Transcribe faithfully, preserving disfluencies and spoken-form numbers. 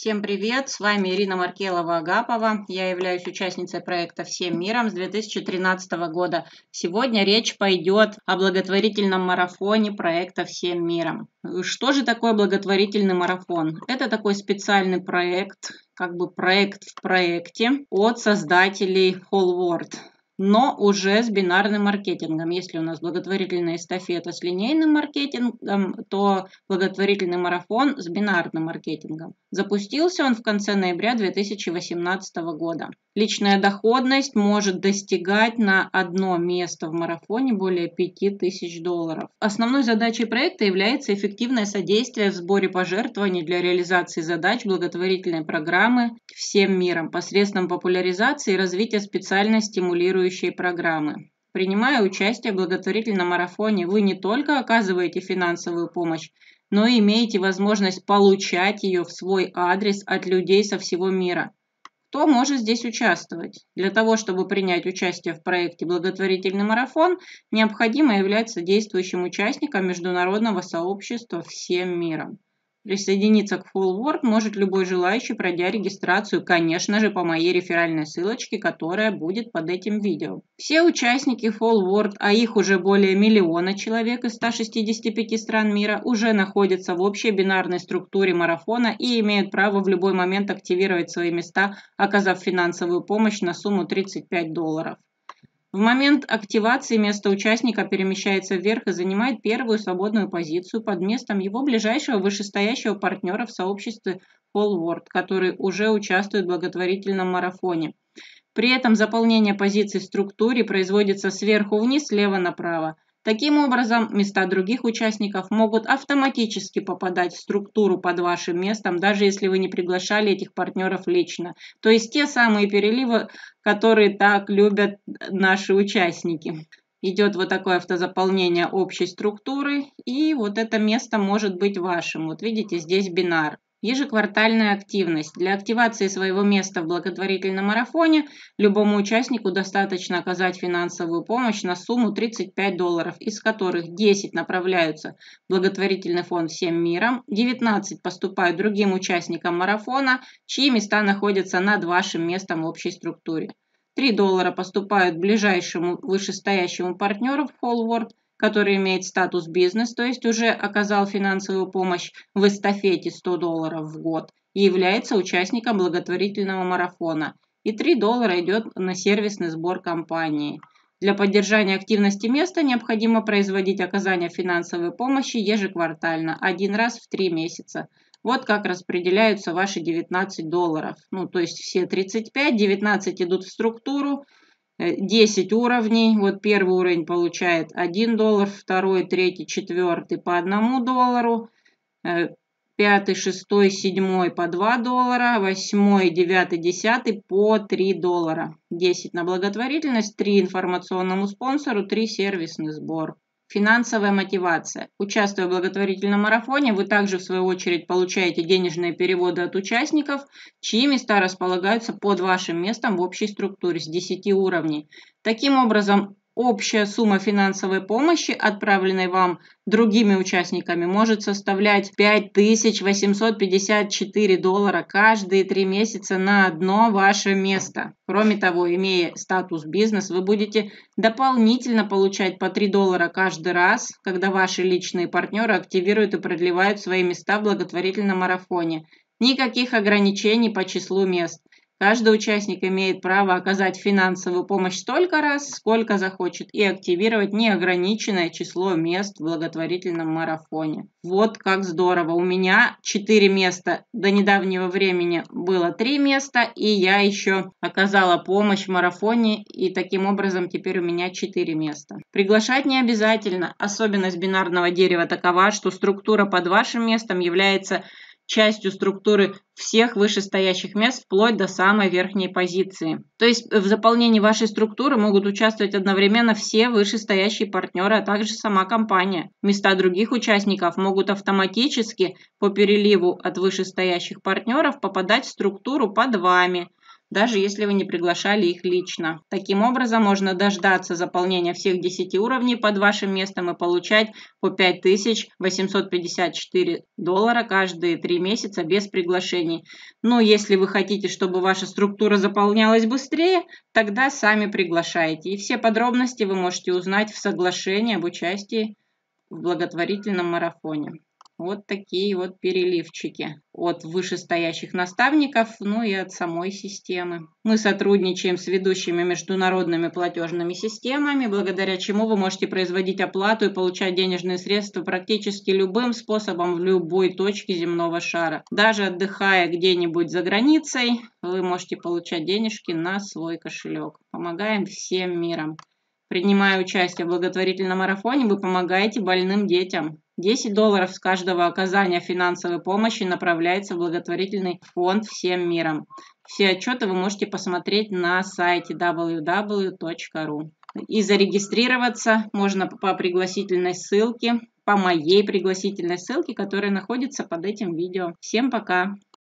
Всем привет! С вами Ирина Маркелова-Агапова. Я являюсь участницей проекта «Всем миром» с две тысячи тринадцатого года. Сегодня речь пойдет о благотворительном марафоне проекта «Всем миром». Что же такое благотворительный марафон? Это такой специальный проект, как бы проект в проекте от создателей Whole-World, но уже с бинарным маркетингом. Если у нас благотворительная эстафета с линейным маркетингом, то благотворительный марафон с бинарным маркетингом. Запустился он в конце ноября две тысячи восемнадцатого года. Личная доходность может достигать на одно место в марафоне более пяти тысяч долларов. Основной задачей проекта является эффективное содействие в сборе пожертвований для реализации задач благотворительной программы «Всем миром» посредством популяризации и развития специально стимулирующей программы. Принимая участие в благотворительном марафоне, вы не только оказываете финансовую помощь, но и имеете возможность получать ее в свой адрес от людей со всего мира. Кто может здесь участвовать? Для того, чтобы принять участие в проекте «Благотворительный марафон», необходимо являться действующим участником международного сообщества «Всем миром». Присоединиться к Whole-World может любой желающий, пройдя регистрацию, конечно же, по моей реферальной ссылочке, которая будет под этим видео. Все участники Whole-World, а их уже более миллиона человек из ста шестидесяти пяти стран мира, уже находятся в общей бинарной структуре марафона и имеют право в любой момент активировать свои места, оказав финансовую помощь на сумму тридцать пять долларов. В момент активации место участника перемещается вверх и занимает первую свободную позицию под местом его ближайшего вышестоящего партнера в сообществе Whole-World, который уже участвует в благотворительном марафоне. При этом заполнение позиций в структуре производится сверху вниз, слева направо. Таким образом, места других участников могут автоматически попадать в структуру под вашим местом, даже если вы не приглашали этих партнеров лично. То есть те самые переливы, которые так любят наши участники. Идет вот такое автозаполнение общей структуры, и вот это место может быть вашим. Вот видите, здесь бинар. Ежеквартальная активность. Для активации своего места в благотворительном марафоне любому участнику достаточно оказать финансовую помощь на сумму тридцать пять долларов, из которых десять направляются в благотворительный фонд «Всем миром», девятнадцать поступают другим участникам марафона, чьи места находятся над вашим местом в общей структуре. три доллара поступают ближайшему вышестоящему партнеру в Whole-World, который имеет статус бизнес, то есть уже оказал финансовую помощь в эстафете сто долларов в год и является участником благотворительного марафона. И три доллара идет на сервисный сбор компании. Для поддержания активности места необходимо производить оказание финансовой помощи ежеквартально, один раз в три месяца. Вот как распределяются ваши девятнадцать долларов. Ну, то есть все тридцать пять, девятнадцать идут в структуру, десять уровней. Вот первый уровень получает один доллар, второй, третий, четвертый по одному доллару, пятый, шестой, седьмой по два доллара, восьмой, девятый, десятый по три доллара. десять на благотворительность, три информационному спонсору, три сервисный сбор. Финансовая мотивация. Участвуя в благотворительном марафоне, вы также в свою очередь получаете денежные переводы от участников, чьи места располагаются под вашим местом в общей структуре с десяти уровней. Таким образом, общая сумма финансовой помощи, отправленной вам другими участниками, может составлять пять тысяч восемьсот пятьдесят четыре доллара каждые три месяца на одно ваше место. Кроме того, имея статус бизнес, вы будете дополнительно получать по три доллара каждый раз, когда ваши личные партнеры активируют и продлевают свои места в благотворительном марафоне. Никаких ограничений по числу мест. Каждый участник имеет право оказать финансовую помощь столько раз, сколько захочет, и активировать неограниченное число мест в благотворительном марафоне. Вот как здорово! У меня четыре места. До недавнего времени было три места, и я еще оказала помощь в марафоне, и таким образом теперь у меня четыре места. Приглашать не обязательно. Особенность бинарного дерева такова, что структура под вашим местом является частью структуры всех вышестоящих мест вплоть до самой верхней позиции. То есть в заполнении вашей структуры могут участвовать одновременно все вышестоящие партнеры, а также сама компания. Места других участников могут автоматически по переливу от вышестоящих партнеров попадать в структуру под вами. даже если вы не приглашали их лично. Таким образом, можно дождаться заполнения всех десяти уровней под вашим местом и получать по пять тысяч восемьсот пятьдесят четыре доллара каждые три месяца без приглашений. Но если вы хотите, чтобы ваша структура заполнялась быстрее, тогда сами приглашайте. И все подробности вы можете узнать в соглашении об участии в благотворительном марафоне. Вот такие вот переливчики от вышестоящих наставников, ну и от самой системы. Мы сотрудничаем с ведущими международными платежными системами, благодаря чему вы можете производить оплату и получать денежные средства практически любым способом в любой точке земного шара. Даже отдыхая где-нибудь за границей, вы можете получать денежки на свой кошелек. Помогаем всем миром. Принимая участие в благотворительном марафоне, вы помогаете больным детям. десять долларов с каждого оказания финансовой помощи направляется в благотворительный фонд «Всем миром». Все отчеты вы можете посмотреть на сайте дабл ю дабл ю дабл ю точка ру. И зарегистрироваться можно по пригласительной ссылке, по моей пригласительной ссылке, которая находится под этим видео. Всем пока!